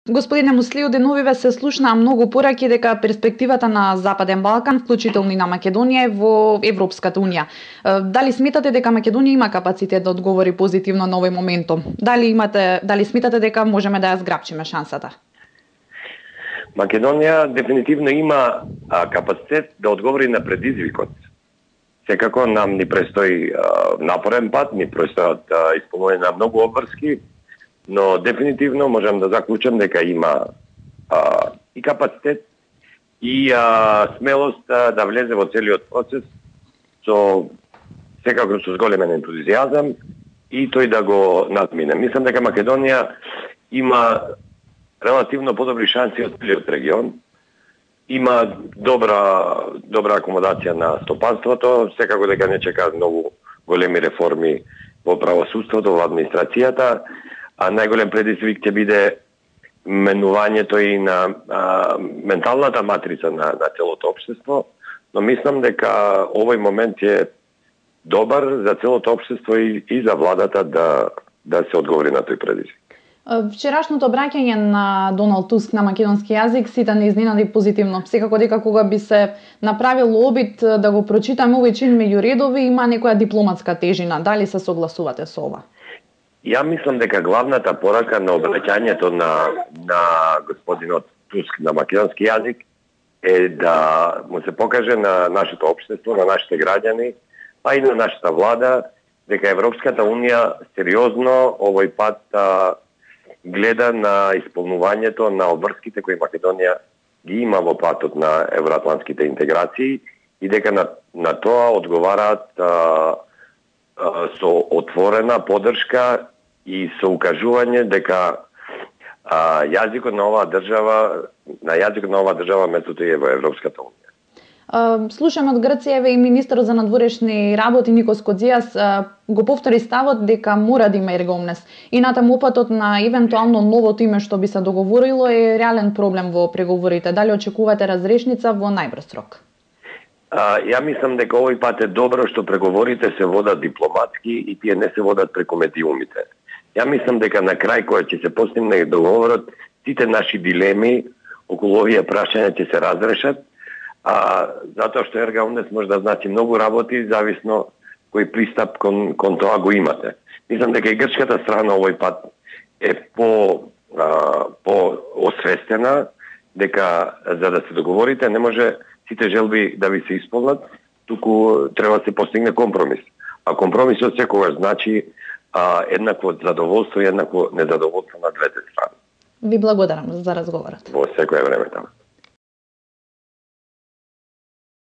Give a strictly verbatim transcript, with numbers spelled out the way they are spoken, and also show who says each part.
Speaker 1: Господине Муслиу, деновиве се слушнаа многу пораки дека перспективата на Западен Балкан, вклучително и на Македонија, е во Европската унија. Дали сметате дека Македонија има капацитет да одговори позитивно на овој моментум? Дали имате, дали сметате дека можеме да ја зграпчиме шансата?
Speaker 2: Македонија дефинитивно има а, капацитет да одговори на предизвикот. Секако нам ни престои а, напорен пат, ни престојат исполнување на многу обврски, но дефинитивно можам да заклучам дека има а, и капацитет и а, смелост а, да влезе во целиот процес со секако со зголемен ентузијазам и тој да го надмине. Мислам дека Македонија има релативно подобри шанси од целиот регион. Има добра добра акомодација на стопанството, секако дека не чекаат многу големи реформи во правосудството, во администрацијата, а најголем предизвик ќе биде менувањето и на а, менталната матрица на, на целото општество, но мислам дека овој момент е добар за целото општество и, и за владата да, да се одговори на тој предизвик.
Speaker 1: Вчерашното обраќање на Доналд Туск на македонски јазик сите не изненади позитивно. Секако дека кога би се направил обид да го прочитаме овој чин меѓу редови, има некоја дипломатска тежина. Дали се согласувате со ова?
Speaker 2: Ја мислам дека главната порака на обраќањето на, на господинот Туск на македонски јазик е да му се покаже на нашето општество, на нашите граѓани, а и на нашата влада, дека Европската унија сериозно овој пат а, гледа на исполнувањето на обврските кои Македонија ги има во патот на евроатлантските интеграции и дека на, на тоа одговараат а, а, со отворена поддршка и со укажување дека а, јазикот на оваа држава, на јазикот на оваа држава местото е во Европската унија.
Speaker 1: Слушаме од Грција, еве и министерот за надворешни работи Никос Кодзијас го повтори ставот дека мора да има ергомнес. И натаму опатот на евентуално новото име што би се договорило е реален проблем во преговорите. Дали очекувате разрешница во најбрз рок?
Speaker 2: А, ја мислам дека овој пат е добро што преговорите се водат дипломатски и тие не се водат преку медиумите. Ја мислам дека на крај кога ќе се постигне договорот, сите наши дилеми околу овие прашања ќе се разрешат, а затоа што ергомнес може да значи многу работи, зависно кој пристап кон, кон тоа го имате. Мислам дека и грчката страна овој пат е по, а, по освестена, дека за да се договорите не може сите желби да ви се исполнат, туку треба да се постигне компромис. А компромисот секогаш значи а, еднакво задоволство и еднакво незадоволство на двете страни.
Speaker 1: Ви благодарам за разговорот.
Speaker 2: Во секое време така.